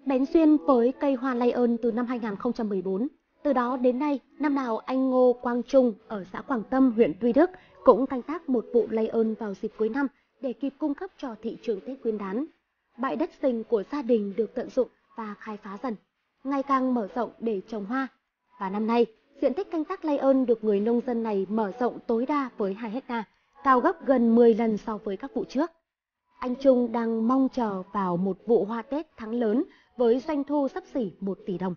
bén duyên với cây hoa lay ơn từ năm 2014. Từ đó đến nay, năm nào anh Ngô Quang Trung ở xã Quảng Tâm, huyện Tuy Đức cũng canh tác một vụ lay ơn vào dịp cuối năm để kịp cung cấp cho thị trường Tết Nguyên đán. Bãi đất rừng của gia đình được tận dụng và khai phá dần, ngày càng mở rộng để trồng hoa. Và năm nay, diện tích canh tác lay ơn được người nông dân này mở rộng tối đa với 2 hectare, cao gấp gần 10 lần so với các vụ trước. Anh Trung đang mong chờ vào một vụ hoa Tết thắng lớn với doanh thu xấp xỉ 1 tỷ đồng.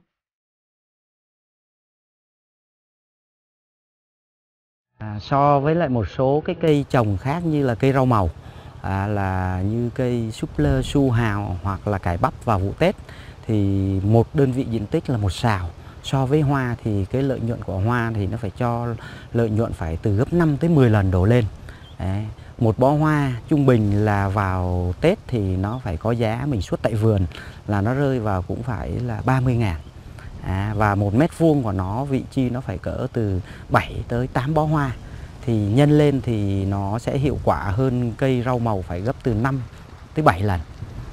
So với lại một số cái cây trồng khác như là cây rau màu, là như cây súp lơ, su hào hoặc là cải bắp vào vụ Tết, thì một đơn vị diện tích là 1 sào. So với hoa thì cái lợi nhuận của hoa thì nó phải cho lợi nhuận phải từ gấp 5 tới 10 lần đổ lên. Đấy. Một bó hoa trung bình là vào Tết thì nó phải có giá mình xuất tại vườn là nó rơi vào cũng phải là 30.000. Và 1 mét vuông của nó vị chi nó phải cỡ từ 7 tới 8 bó hoa, thì nhân lên thì nó sẽ hiệu quả hơn cây rau màu phải gấp từ 5 tới 7 lần.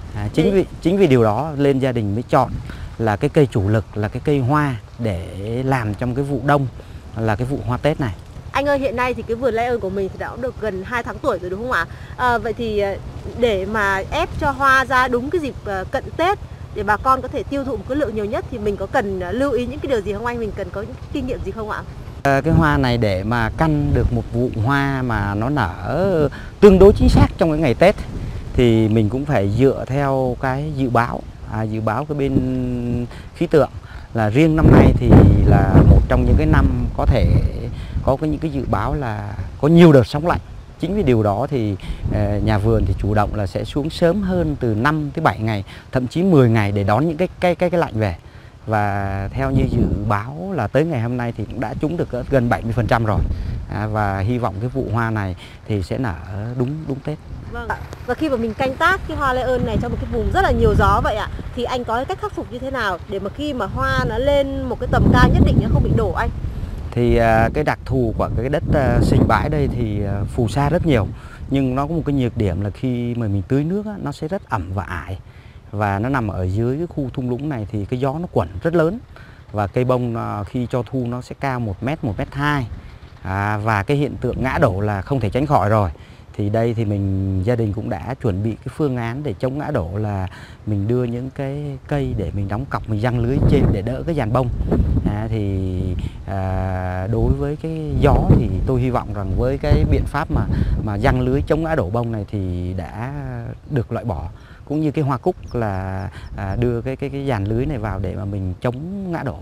Chính vì điều đó nên gia đình mới chọn là cái cây chủ lực là cái cây hoa để làm trong cái vụ đông, là cái vụ hoa Tết này. Anh ơi, hiện nay thì cái vườn lay ơn của mình thì đã được gần 2 tháng tuổi rồi đúng không ạ? Vậy thì để mà ép cho hoa ra đúng cái dịp cận Tết để bà con có thể tiêu thụ một cái lượng nhiều nhất thì mình có cần lưu ý những cái điều gì không anh? Mình cần có những kinh nghiệm gì không ạ? Cái hoa này để mà căn được một vụ hoa mà nó nở tương đối chính xác trong cái ngày Tết thì mình cũng phải dựa theo cái dự báo cái bên khí tượng, là riêng năm nay thì là một trong những cái năm có thể có những cái dự báo là có nhiều đợt sóng lạnh. Chính vì điều đó thì nhà vườn thì chủ động là sẽ xuống sớm hơn từ 5 tới 7 ngày, thậm chí 10 ngày để đón những cái lạnh về. Và theo như dự báo là tới ngày hôm nay thì cũng đã trúng được gần 70% rồi. Và hy vọng cái vụ hoa này thì sẽ nở đúng Tết. Vâng. Và khi mà mình canh tác cái hoa lay ơn này trong một cái vùng rất là nhiều gió vậy ạ, thì anh có cái cách khắc phục như thế nào để mà khi mà hoa nó lên một cái tầm cao nhất định nó không bị đổ anh? Thì cái đặc thù của cái đất sình bãi đây thì phù sa rất nhiều, nhưng nó có một cái nhược điểm là khi mà mình tưới nước nó sẽ rất ẩm và ải, và nó nằm ở dưới cái khu thung lũng này thì cái gió nó quẩn rất lớn, và cây bông khi cho thu nó sẽ cao 1 mét, 1,2 mét, và cái hiện tượng ngã đổ là không thể tránh khỏi rồi. Thì đây thì gia đình cũng đã chuẩn bị cái phương án để chống ngã đổ, là mình đưa những cái cây để mình đóng cọc, mình giăng lưới trên để đỡ cái dàn bông. Đối với cái gió thì tôi hy vọng rằng với cái biện pháp mà giăng lưới chống ngã đổ bông này thì đã được loại bỏ, cũng như cái hoa cúc là đưa cái dàn lưới này vào để mà mình chống ngã đổ.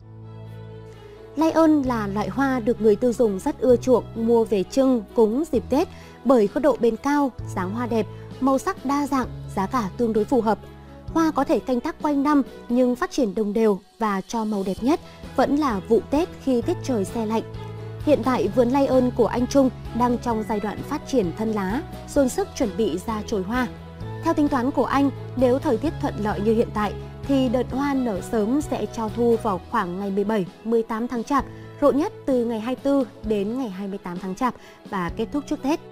Lay ơn là loại hoa được người tiêu dùng rất ưa chuộng mua về trưng cúng dịp Tết bởi có độ bền cao, dáng hoa đẹp, màu sắc đa dạng, giá cả tương đối phù hợp. Hoa có thể canh tác quanh năm nhưng phát triển đồng đều và cho màu đẹp nhất vẫn là vụ Tết khi tiết trời se lạnh. Hiện tại vườn lay ơn của anh Trung đang trong giai đoạn phát triển thân lá, dồn sức chuẩn bị ra chồi hoa. Theo tính toán của anh, nếu thời tiết thuận lợi như hiện tại thì đợt hoa nở sớm sẽ cho thu vào khoảng ngày 17-18 tháng Chạp, rộ nhất từ ngày 24 đến ngày 28 tháng Chạp và kết thúc trước Tết.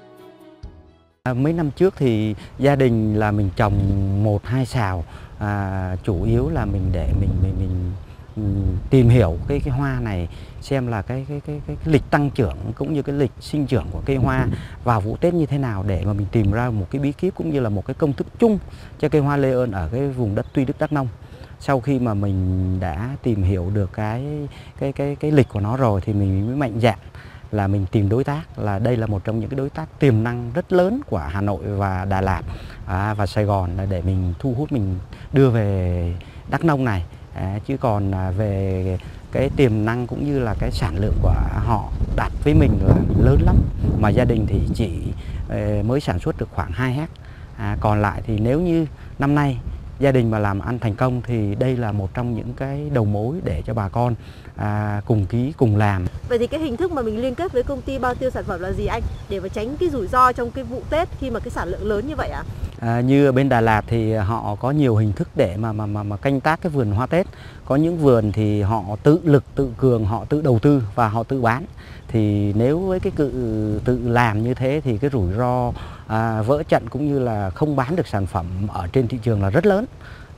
Mấy năm trước thì gia đình là mình trồng 1-2 sào, chủ yếu là mình để mình tìm hiểu cái hoa này xem là cái lịch tăng trưởng cũng như cái lịch sinh trưởng của cây hoa vào vụ Tết như thế nào, để mà mình tìm ra một cái bí kíp cũng như là một cái công thức chung cho cây hoa lay ơn ở cái vùng đất Tuy Đức, Đắk Nông. Sau khi mà mình đã tìm hiểu được cái lịch của nó rồi thì mình mới mạnh dạn là mình tìm đối tác, là đây là một trong những cái đối tác tiềm năng rất lớn của Hà Nội và Đà Lạt và Sài Gòn, để mình thu hút, mình đưa về Đắk Nông này. Chứ còn về cái tiềm năng cũng như là cái sản lượng của họ đặt với mình là lớn lắm, mà gia đình thì chỉ mới sản xuất được khoảng 2 hectare. Còn lại thì nếu như năm nay gia đình mà làm ăn thành công thì đây là một trong những cái đầu mối để cho bà con cùng ký cùng làm. Vậy thì cái hình thức mà mình liên kết với công ty bao tiêu sản phẩm là gì anh, để mà tránh cái rủi ro trong cái vụ Tết khi mà cái sản lượng lớn như vậy ạ? Như ở bên Đà Lạt thì họ có nhiều hình thức để mà canh tác cái vườn hoa Tết. Có những vườn thì họ tự lực tự cường, họ tự đầu tư và họ tự bán. Thì nếu với cái tự làm như thế thì cái rủi ro vỡ trận cũng như là không bán được sản phẩm ở trên thị trường là rất lớn.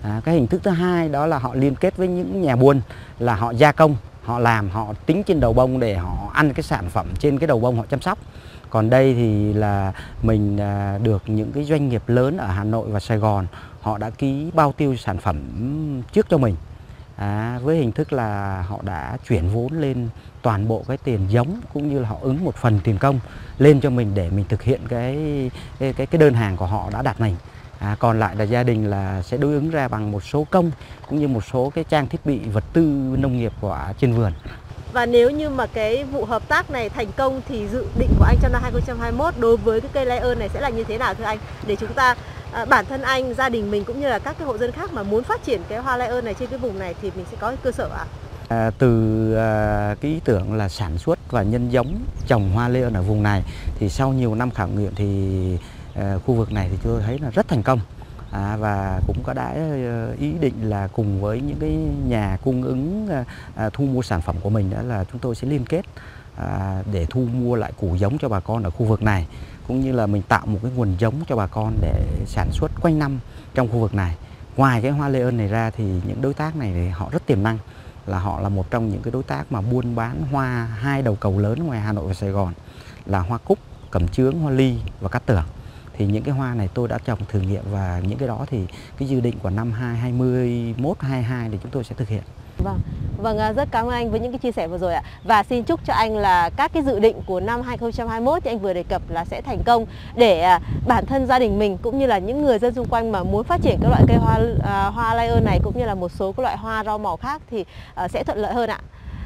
Cái hình thức thứ hai đó là họ liên kết với những nhà buôn, là họ gia công, họ làm, họ tính trên đầu bông để họ ăn cái sản phẩm trên cái đầu bông họ chăm sóc. Còn đây thì là mình được những cái doanh nghiệp lớn ở Hà Nội và Sài Gòn họ đã ký bao tiêu sản phẩm trước cho mình. Với hình thức là họ đã chuyển vốn lên toàn bộ cái tiền giống cũng như là họ ứng một phần tiền công lên cho mình để mình thực hiện cái đơn hàng của họ đã đặt mình. Còn lại là gia đình là sẽ đối ứng ra bằng một số công cũng như một số cái trang thiết bị vật tư nông nghiệp của trên vườn. Và nếu như mà cái vụ hợp tác này thành công thì dự định của anh trong năm 2021 đối với cái cây lai ơn này sẽ là như thế nào thưa anh? Để chúng ta, bản thân anh, gia đình mình cũng như là các cái hộ dân khác mà muốn phát triển cái hoa lai ơn này trên cái vùng này thì mình sẽ có cái cơ sở ạ? Từ cái ý tưởng là sản xuất và nhân giống trồng hoa lai ơn ở vùng này thì sau nhiều năm khảo nghiệm thì khu vực này thì tôi thấy là rất thành công. Và cũng có đã ý định là cùng với những cái nhà cung ứng thu mua sản phẩm của mình đó là chúng tôi sẽ liên kết để thu mua lại củ giống cho bà con ở khu vực này, cũng như là mình tạo một cái nguồn giống cho bà con để sản xuất quanh năm trong khu vực này. Ngoài cái hoa lai ơn này ra thì những đối tác này thì họ rất tiềm năng, là họ là một trong những cái đối tác mà buôn bán hoa hai đầu cầu lớn ngoài Hà Nội và Sài Gòn là hoa cúc, cẩm chướng, hoa ly và cát tường. Thì những cái hoa này tôi đã trồng thử nghiệm và những cái đó thì cái dự định của năm 2021, 2022 thì chúng tôi sẽ thực hiện. Vâng, rất cảm ơn anh với những cái chia sẻ vừa rồi ạ. Và xin chúc cho anh là các cái dự định của năm 2021 thì anh vừa đề cập là sẽ thành công, để bản thân gia đình mình cũng như là những người dân xung quanh mà muốn phát triển các loại cây hoa lai ơn này cũng như là một số các loại hoa rau màu khác thì sẽ thuận lợi hơn ạ.